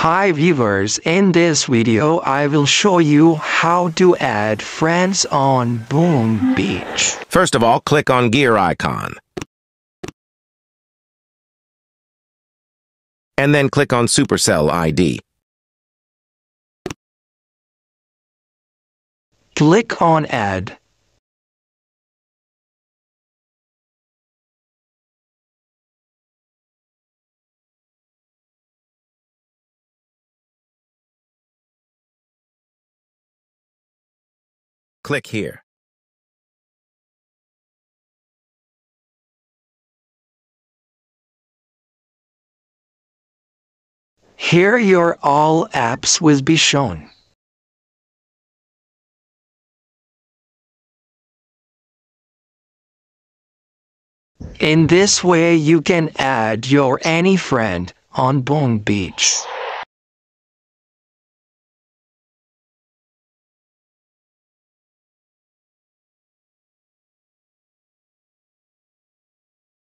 Hi viewers, in this video I will show you how to add friends on Boom Beach. First of all, click on gear icon. And then click on Supercell ID. Click on Add. Click here. Here your all apps will be shown. In this way you can add your any friend on Boom Beach.